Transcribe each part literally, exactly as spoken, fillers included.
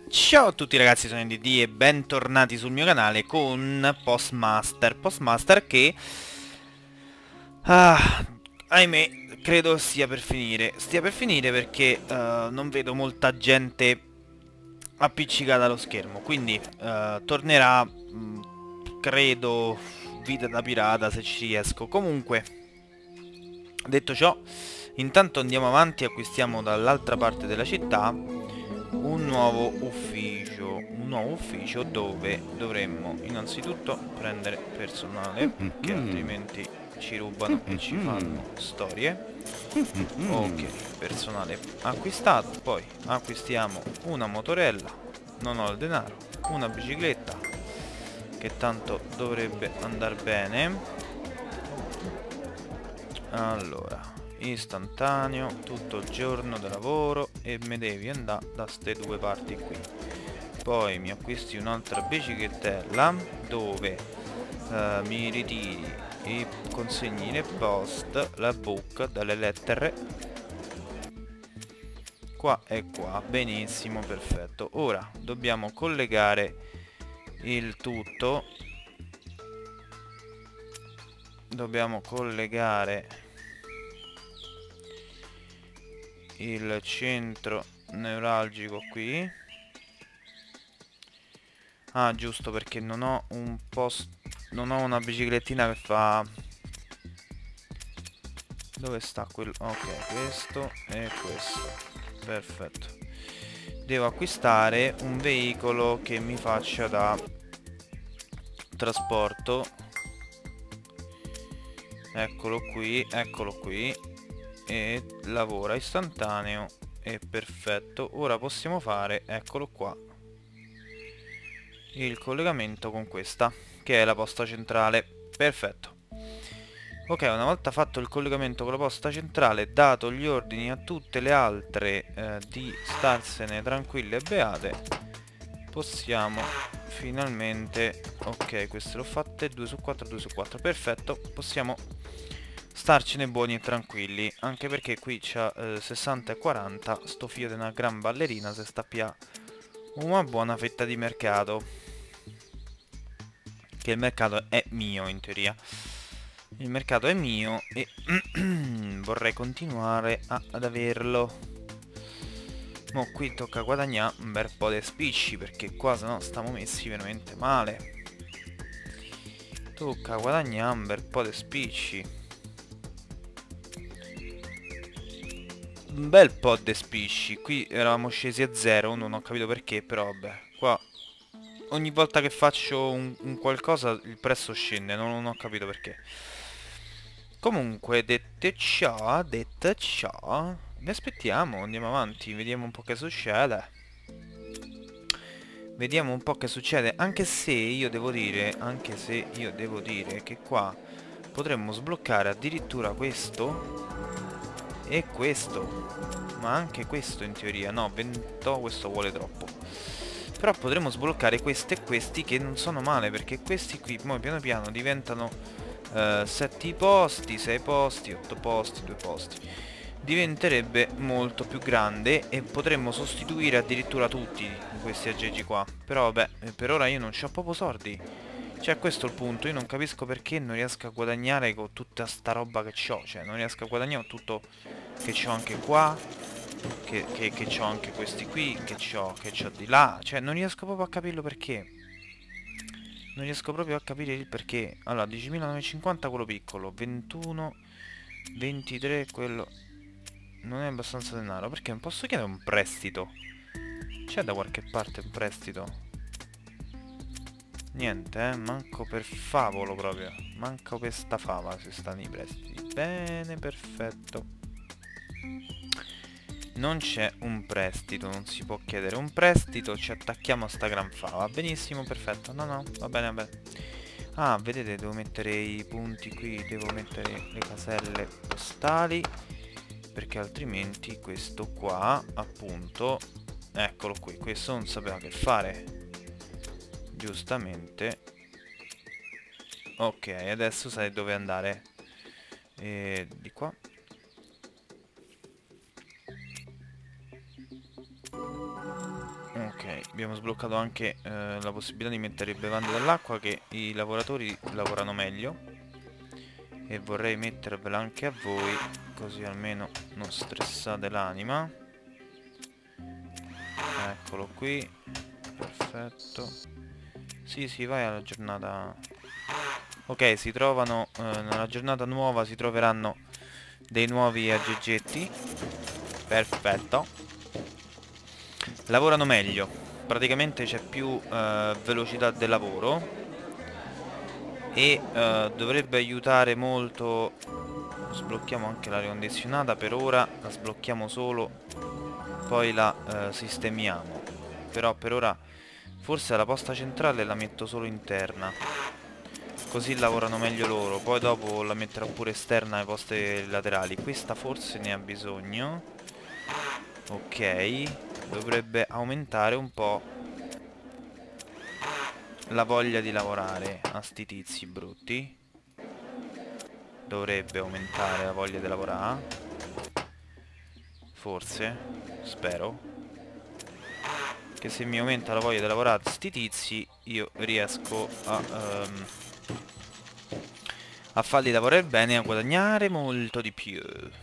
Ciao a tutti ragazzi, sono D D e bentornati sul mio canale con Postmaster. Postmaster che... Ah, ahimè, credo stia per finire. Stia per finire perché eh, non vedo molta gente appiccicata allo schermo. Quindi eh, tornerà, mh, credo, vita da pirata se ci riesco. Comunque, detto ciò, intanto andiamo avanti e acquistiamo dall'altra parte della città un nuovo ufficio, un nuovo ufficio dove dovremmo innanzitutto prendere personale, che altrimenti ci rubano e ci fanno storie. Ok, personale acquistato, poi acquistiamo una motorella, non ho il denaro, una bicicletta, che tanto dovrebbe andare bene. Allora, istantaneo, tutto il giorno di lavoro e me devi andare da ste due parti qui. Poi mi acquisti un'altra biciclettella dove eh, mi ritiri e consegni nel post la book dalle lettere qua e qua. Benissimo, perfetto. Ora dobbiamo collegare il tutto. Dobbiamo collegare il centro neuralgico qui. Ah, giusto, perché non ho un post... non ho una biciclettina che fa... Dove sta quello? Ok, questo e questo. Perfetto. Devo acquistare un veicolo che mi faccia da trasporto. Eccolo qui, eccolo qui. E lavora istantaneo. E perfetto. Ora possiamo fare, eccolo qua, il collegamento con questa, che è la posta centrale. Perfetto. Ok, una volta fatto il collegamento con la posta centrale, dato gli ordini a tutte le altre eh, di starsene tranquille e beate, possiamo finalmente... Ok, queste l'ho fatte, due su quattro, due su quattro, perfetto, possiamo starcene buoni e tranquilli, anche perché qui c'ha eh, sessanta e quaranta, sto figlio di una gran ballerina se sta a una buona fetta di mercato, che il mercato è mio in teoria. Il mercato è mio e vorrei continuare a, ad averlo. Mo qui tocca guadagnare un bel po' di spicci, perché qua sennò stiamo messi veramente male. Tocca guadagnare un bel po' di spicci. Un bel po' di spicci. Qui eravamo scesi a zero, non ho capito perché, però vabbè. Qua ogni volta che faccio un, un qualcosa il prezzo scende, non, non ho capito perché. Comunque, detto ciò, detto ciò, ne aspettiamo, andiamo avanti, vediamo un po' che succede. Vediamo un po' che succede, anche se io devo dire, anche se io devo dire che qua potremmo sbloccare addirittura questo e questo, ma anche questo in teoria, no, vento, questo vuole troppo. Però potremmo sbloccare questo e questi che non sono male, perché questi qui poi piano piano diventano uh, sette posti, sei posti, otto posti, due posti. Diventerebbe molto più grande e potremmo sostituire addirittura tutti questi aggeggi qua. Però vabbè, per ora io non c'ho proprio soldi. Cioè, questo è il punto, io non capisco perché non riesco a guadagnare con tutta sta roba che c'ho. Cioè, non riesco a guadagnare con tutto che c'ho anche qua, che, che, che c'ho anche questi qui, che c'ho, che c'ho di là. Cioè, non riesco proprio a capirlo perché. Non riesco proprio a capire il perché. Allora, diecimilanovecentocinquanta quello piccolo, ventuno, ventitré quello... Non è abbastanza denaro, perché non posso chiedere un prestito? C'è da qualche parte un prestito? Niente, eh, manco per favolo proprio. Manco per sta fava si stanno i prestiti. Bene, perfetto. Non c'è un prestito, non si può chiedere un prestito, ci attacchiamo a sta gran fava. Benissimo, perfetto. No, no, va bene, va bene. Ah, vedete, devo mettere i punti qui, devo mettere le caselle postali, perché altrimenti questo qua, appunto, eccolo qui, questo non sapeva che fare. Giustamente. Ok, adesso sai dove andare. E di qua. Ok, Ok, abbiamo sbloccato anche eh, la possibilità di mettere il bevande dall'acqua, che i lavoratori lavorano meglio. E vorrei mettervela anche a voi, così almeno non stressate l'anima. Eccolo qui. Perfetto. Sì, sì, vai alla giornata. Ok, si trovano eh, nella giornata nuova si troveranno dei nuovi aggeggetti. Perfetto. Lavorano meglio. Praticamente c'è più eh, velocità del lavoro. E eh, dovrebbe aiutare molto. Sblocchiamo anche l'aria condizionata. Per ora la sblocchiamo solo, poi la eh, sistemiamo. Però per ora forse la posta centrale la metto solo interna, così lavorano meglio loro. Poi dopo la metterò pure esterna ai poste laterali. Questa forse ne ha bisogno. Ok, dovrebbe aumentare un po' la voglia di lavorare a sti tizi brutti. Dovrebbe aumentare la voglia di lavorare. Forse, spero, che se mi aumenta la voglia di lavorare a sti tizi io riesco a um, a farli lavorare bene e a guadagnare molto di più.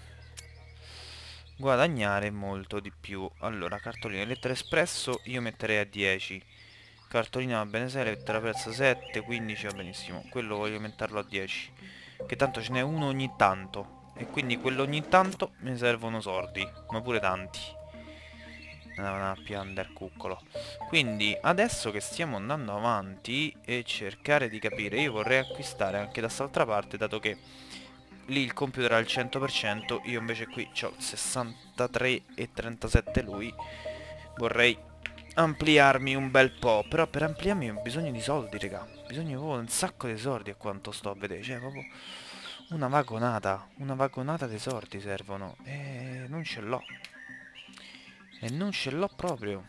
Guadagnare molto di più. Allora, cartolina, lettera espresso io metterei a dieci. Cartolina va bene sei, lettera prezzo sette, quindici va benissimo. Quello voglio aumentarlo a dieci, che tanto ce n'è uno ogni tanto. E quindi quello ogni tanto mi servono sordi, ma pure tanti. Andavano a piangere cuccolo. Quindi adesso che stiamo andando avanti e cercare di capire, io vorrei acquistare anche da quest'altra parte, dato che lì il computer ha il cento per cento, io invece qui ho il sessantatré e trentasette lui. Vorrei ampliarmi un bel po', però per ampliarmi ho bisogno di soldi, raga. Bisogno proprio un sacco di soldi a quanto sto a vedere, cioè proprio una vagonata, una vagonata di soldi servono e non ce l'ho. E non ce l'ho proprio.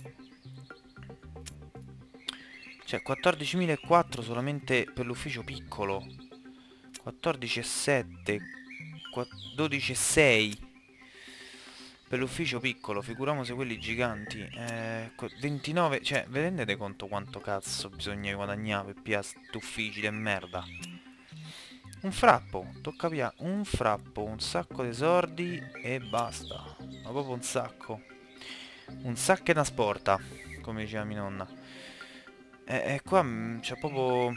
Cioè quattordicimilaquattrocento solamente per l'ufficio piccolo, quattordici e sette, dodici e sei per l'ufficio piccolo, figuriamoci quelli giganti. eh, ventinove, cioè vi rendete conto quanto cazzo bisogna guadagnare per pigliare sti uffici di merda? Un frappo, tocca pigliare un frappo, un sacco di soldi e basta, ma proprio un sacco. Un sacco e una sporta, come diceva mia nonna. E, e qua c'è proprio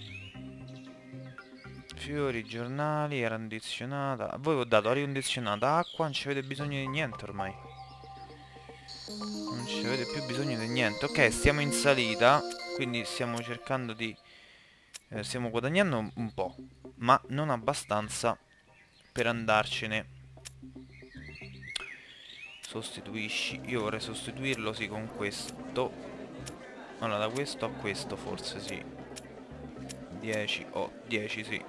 fiori, giornali, aria condizionata. A voi vi ho dato aria condizionata, acqua, non ci avete bisogno di niente ormai. Non ci avete più bisogno di niente. Ok, stiamo in salita, quindi stiamo cercando di... Eh, stiamo guadagnando un po', ma non abbastanza per andarcene. Sostituisci. Io vorrei sostituirlo, sì, con questo. Allora, da questo a questo forse sì. dieci, oh, dieci sì.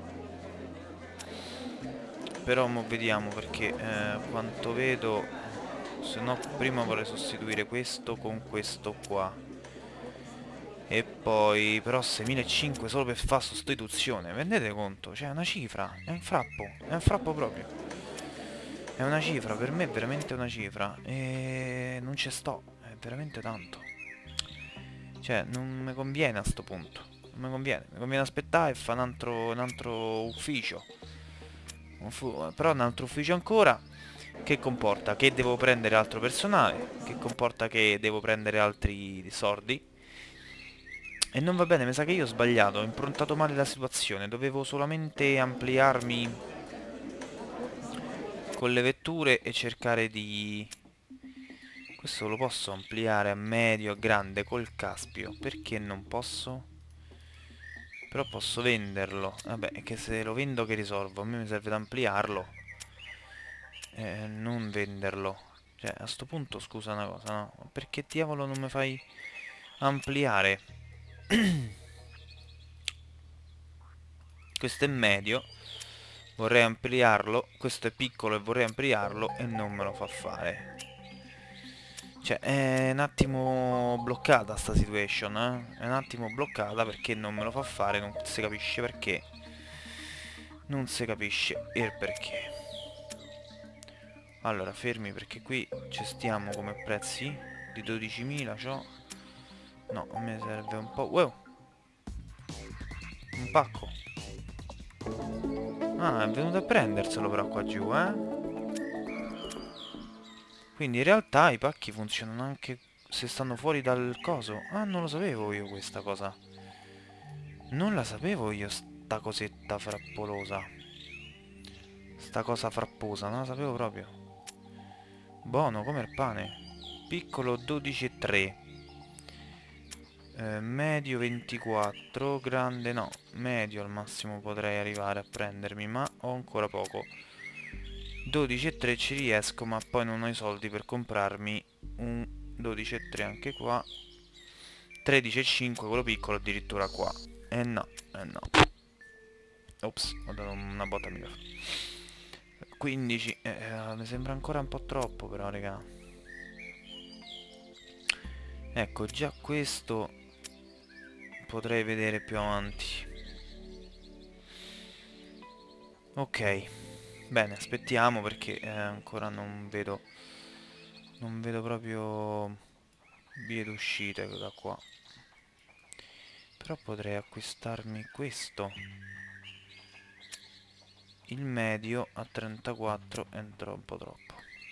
Però mo vediamo, perché eh, quanto vedo, se no prima vorrei sostituire questo con questo qua. E poi però seimilacinquecento solo per fare sostituzione, rendete conto? Cioè è una cifra, è un frappo, è un frappo proprio. È una cifra, per me è veramente una cifra. E non ci sto, è veramente tanto. Cioè non mi conviene a sto punto. Non mi conviene, mi conviene aspettare e fare un altro, un altro ufficio. Però un altro ufficio ancora, che comporta che devo prendere altro personale, che comporta che devo prendere altri soldi. E non va bene, mi sa che io ho sbagliato, ho improntato male la situazione. Dovevo solamente ampliarmi con le vetture e cercare di... Questo lo posso ampliare a medio, a grande, col Caspio. Perché non posso? Però posso venderlo. Vabbè, è che se lo vendo che risolvo? A me mi serve da ampliarlo. Eh, non venderlo. Cioè, a sto punto, scusa una cosa, no? Perché diavolo non mi fai ampliare? Questo è medio. Vorrei ampliarlo. Questo è piccolo e vorrei ampliarlo e non me lo fa fare. Cioè, è un attimo bloccata sta situation, eh? È un attimo bloccata perché non me lo fa fare, non si capisce perché. Non si capisce il perché. Allora, fermi perché qui ci stiamo come prezzi soldi, dodicimila c'ho. No, a me serve un po'. Wow! Un pacco. Ah, è venuto a prenderselo però qua giù, eh? Quindi in realtà i pacchi funzionano anche se stanno fuori dal coso. Ah, non lo sapevo io questa cosa. Non la sapevo io sta cosetta frappolosa. Sta cosa frapposa, non la sapevo proprio. Buono come il pane. Piccolo dodici e tre. Eh, medio ventiquattro. Grande no. Medio al massimo potrei arrivare a prendermi, ma ho ancora poco. dodici e tre ci riesco, ma poi non ho i soldi per comprarmi un dodici e tre anche qua. tredici e cinque quello piccolo addirittura qua. Eh no, eh no. Ops, ho dato una botta migliore. quindici, eh, mi sembra ancora un po' troppo però, raga. Ecco, già questo potrei vedere più avanti. Ok, bene, aspettiamo perché eh, ancora non vedo non vedo proprio vie d'uscita da qua. Però potrei acquistarmi questo. Il medio a trentaquattro è un po' troppo.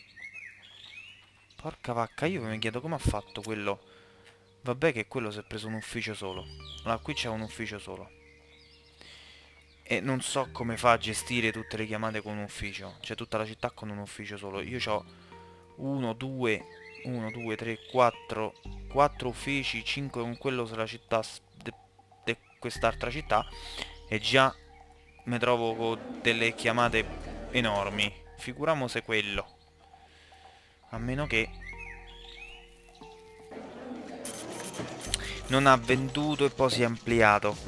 Porca vacca, io mi chiedo come ha fatto quello. Vabbè che quello si è preso un ufficio solo. Allora, qui c'è un ufficio solo. E non so come fa a gestire tutte le chiamate con un ufficio. Cioè tutta la città con un ufficio solo. Io ho uno, due, uno, due, tre, quattro, quattro uffici, cinque con quello sulla città di quest'altra città. E già mi trovo con delle chiamate enormi. Figuriamo se quello. A meno che non ha venduto e poi si è ampliato.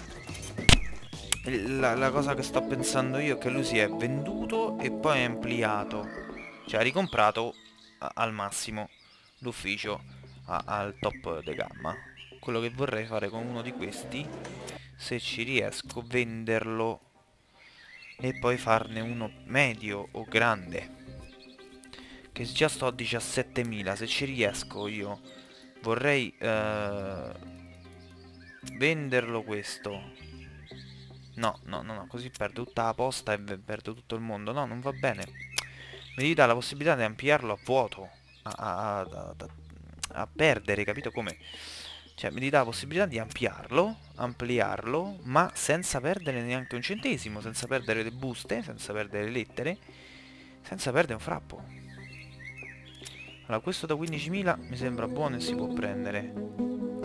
La, la cosa che sto pensando io è che lui si è venduto e poi è ampliato. Cioè ha ricomprato a, al massimo l'ufficio al top de gamma. Quello che vorrei fare con uno di questi, se ci riesco, venderlo e poi farne uno medio o grande. Che già sto a diciassettemila. Se ci riesco io vorrei eh, venderlo questo. No, no, no, no, così perdo tutta la posta e perdo tutto il mondo. No, non va bene. Mi dà la possibilità di ampliarlo a vuoto. A, a, a, a, a perdere, capito come? Cioè, mi dà la possibilità di ampliarlo, ampliarlo, ma senza perdere neanche un centesimo, senza perdere le buste, senza perdere le lettere, senza perdere un frappo. Allora, questo da quindicimila mi sembra buono e si può prendere.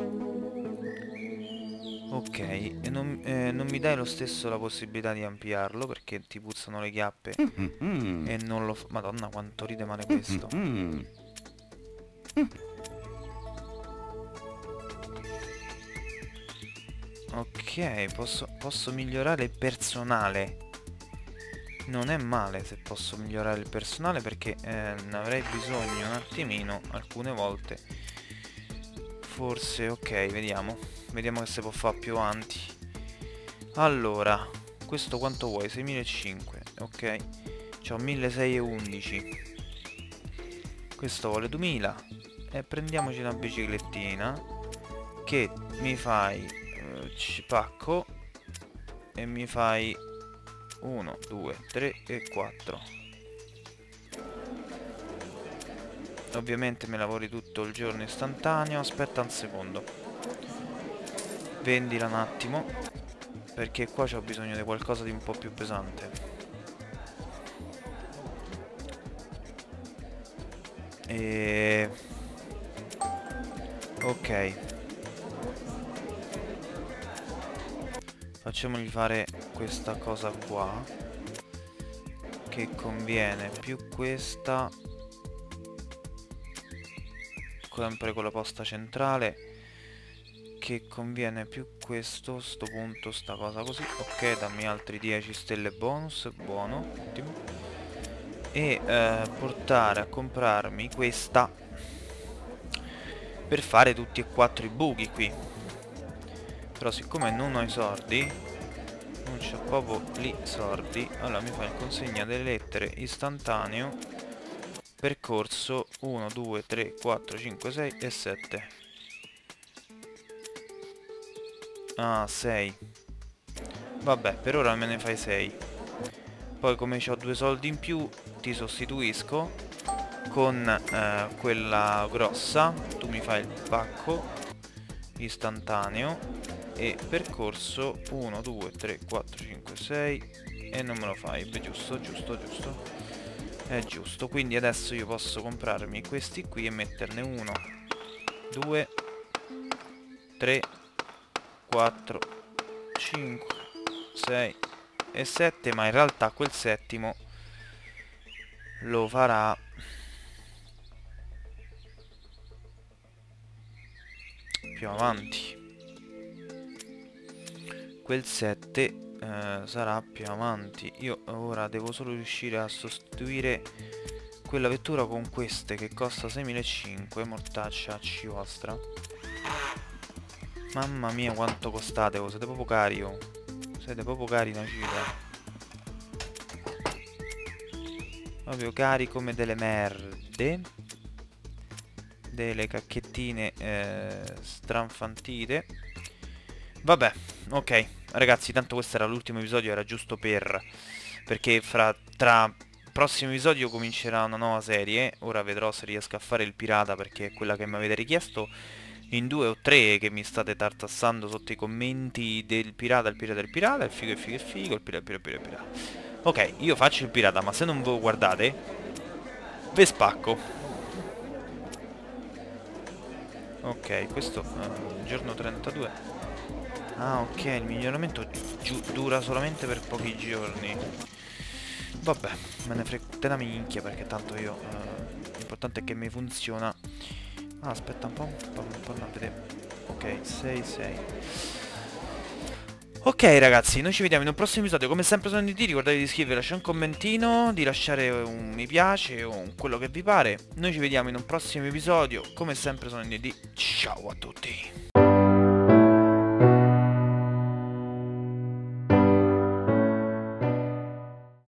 Ok, e non, eh, non mi dai lo stesso la possibilità di ampliarlo perché ti puzzano le chiappe mm-hmm. e non lo fa. Madonna quanto ride male questo. Mm-hmm. Ok, posso, posso migliorare il personale. Non è male se posso migliorare il personale perché eh, ne avrei bisogno un attimino alcune volte. Forse, ok, vediamo. Vediamo che si può fare più avanti. Allora, questo quanto vuoi? seimilacinquecento, ok. C'ho milleseicentodici. Questo vuole duemila. E prendiamoci una biciclettina che mi fai eh, pacco e mi fai uno, due, tre e quattro. Ovviamente me lavori tutto il giorno istantaneo. Aspetta un secondo. Vendila un attimo perché qua c'ho bisogno di qualcosa di un po' più pesante. E... ok, facciamogli fare questa cosa qua che conviene più questa, sempre con la posta centrale, che conviene più questo, sto punto, sta cosa così. Ok, dammi altri dieci stelle bonus, buono, ottimo. E eh, portare a comprarmi questa per fare tutti e quattro i buchi qui. Però siccome non ho i soldi, non c'ho proprio lì soldi, allora mi fa il consegna delle lettere istantaneo percorso uno, due, tre, quattro, cinque, sei e sette. Ah, sei. Vabbè, per ora me ne fai sei. Poi come ho due soldi in più ti sostituisco con eh, quella grossa. Tu mi fai il pacco istantaneo e percorso uno, due, tre, quattro, cinque, sei e non me lo fai. Beh, giusto, giusto, giusto. È giusto. Quindi adesso io posso comprarmi questi qui e metterne uno, due, tre, quattro, cinque, sei e sette, ma in realtà quel settimo lo farà più avanti. Quel sette eh, sarà più avanti. Io ora devo solo riuscire a sostituire quella vettura con queste che costa seimilacinquecento. Mortaccia ci vostra. Mamma mia quanto costate, oh, siete proprio cari, oh. Siete proprio cari, una cifra. Proprio cari come delle merde. Delle cacchettine eh, stranfantite. Vabbè, ok. Ragazzi, tanto questo era l'ultimo episodio, era giusto per... Perché fra tra prossimo episodio comincerà una nuova serie. Ora vedrò se riesco a fare il pirata, perché è quella che mi avete richiesto in due o tre, che mi state tartassando sotto i commenti del pirata, il pirata, il pirata, il figo, il figo, il figo, il pirata, il pirata, il pirata, il pirata. Ok, io faccio il pirata, ma se non ve lo guardate, ve spacco. Ok, questo uh, giorno trentadue. Ah, ok, il miglioramento dura solamente per pochi giorni. Vabbè, me ne frega una minchia, perché tanto io... Uh, l'importante è che mi funziona. Ah, aspetta un po', un po', un po' a vedere. Ok, sei, sei. Ok ragazzi, noi ci vediamo in un prossimo episodio. Come sempre sono di ti, ricordate di iscrivervi, lasciare un commentino, di lasciare un mi piace o un quello che vi pare. Noi ci vediamo in un prossimo episodio. Come sempre sono di ti. Ciao a tutti.